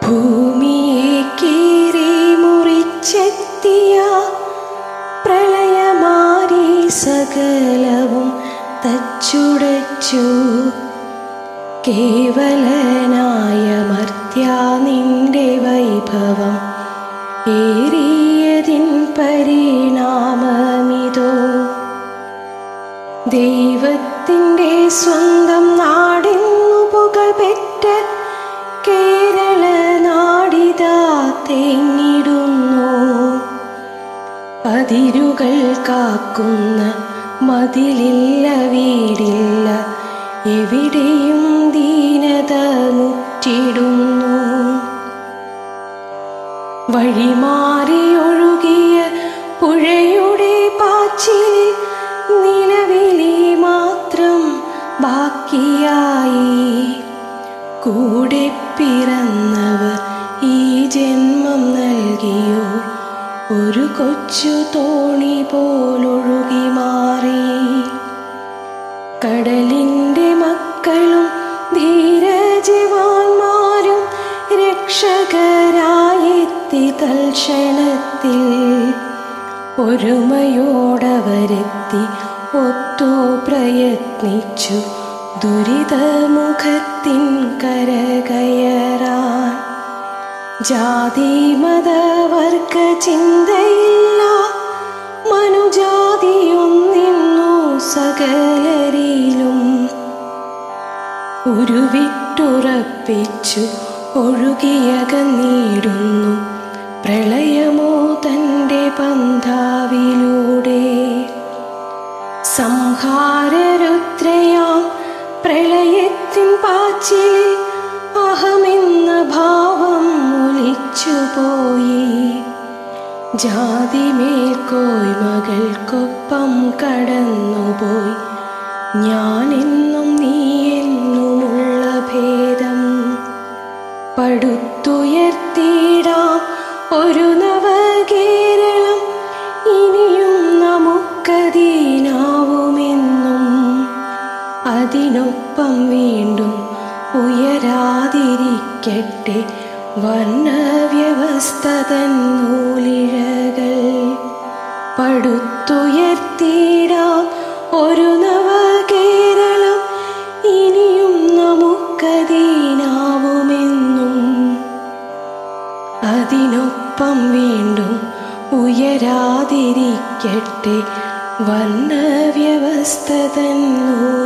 ഭൂമിയെ കീറി മുറിച്ചെത്തിയ പ്രളയമാരി സകലവും തച്ചുടച്ചു. കേവലനായ മർത്യാ നിന്റെ വൈഭവം ഏറിയതിൻ പരിണാമമിതോ. ദൈവത്തിൻ്റെ സ്വന്തം നാടെന്നു പുകഴ്പെറ്റ കേരള നാടിതാ തേങ്ങിടുന്നു. അതിരുകൾ കാക്കുന്ന മതിലില്ല, വീടില്ല, എവിടെയും ദീനത മുറ്റിടുന്നു. വഴിമാറിയൊഴുകിയ പുഴയുടെ പാച്ചിൽ നിലവിളി മാത്രം ബാക്കിയായി. കൂടെ പിറന്നവർ ഈ ജന്മം നൽകിയോ ഒരു കൊച്ചു തോണി പോലൊഴുകി മാറി. കടലിൻ്റെ മക്കളും ധീരജവാന്മാരും രക്ഷകരായെത്തി തൽക്ഷണത്തിൽ. ഒരുമയോടവരെത്തി ഒത്തു പ്രയത്നിച്ചു ദുരിതമുഖത്തിൻ കരകയറാൻ. ജാതി മതവർഗ ചിന്തയില്ല, മനുജാതിയൊന്നിന്നു സകലരിലും. ഉരുവിട്ടുറപ്പിച്ചു ഒഴുകിയകന്നിടുന്നു പ്രളയമോ തൻ്റെ പന്ഥാവിലൂടെ. സംഹാരരുദ്രയാം പ്രളയത്തിൻ പാച്ചിൽ അഹമെന്ന ഭാവം ഒലിച്ചുപോയി. ജാതിമേൽക്കോയ്മകൾക്കൊപ്പം കടന്നുപോയി ഞാനെന്നും നീയെന്നുമുള്ള ഭേദം. പടുത്തുയർത്തിയിടാം ഒരു നവകേരളം, ഇനിയും നമുക്കതിനാവുമെന്നും. അതിനൊപ്പം വീണ്ടും ഉയരാതിരിക്കട്ടെ വർണ്ണവ്യവസ്ഥ തൻ നൂലിഴകൾ. പടുത്തുയർത്തിയിടാം ഒരു നവകേരളം, ഇനിയും നമുക്കതിനാവുമെന്നും. അതിനൊപ്പം വീണ്ടും ഉയരാതിരിക്കട്ടെ വർണ്ണവ്യവസ്ഥ തൻ